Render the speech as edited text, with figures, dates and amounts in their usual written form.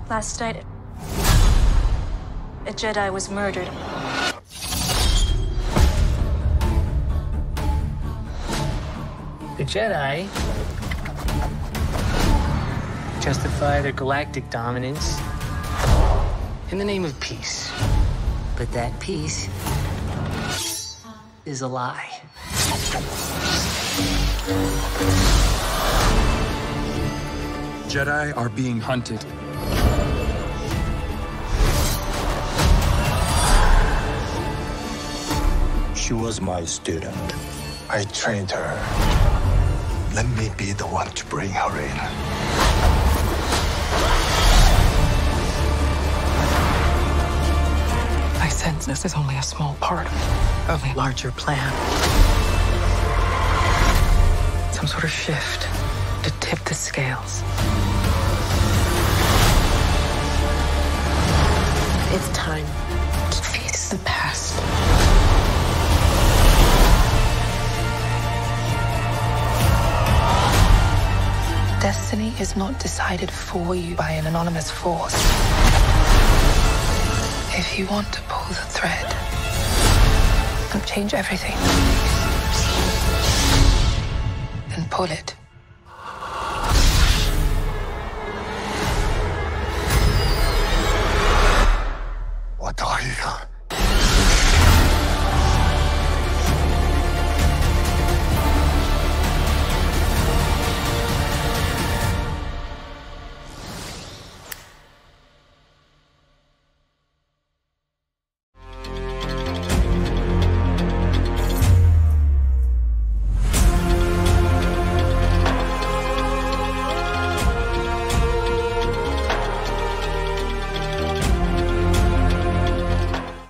Last night, a Jedi was murdered. The Jedi justify their galactic dominance in the name of peace. But that peace is a lie. Jedi are being hunted. She was my student. I trained her. Let me be the one to bring her in. I sense this is only a small part of a larger plan. Some sort of shift to tip the scales. It's time To face the past. Destiny is not decided for you by an anonymous force. If you want to pull the thread and change everything, then pull it.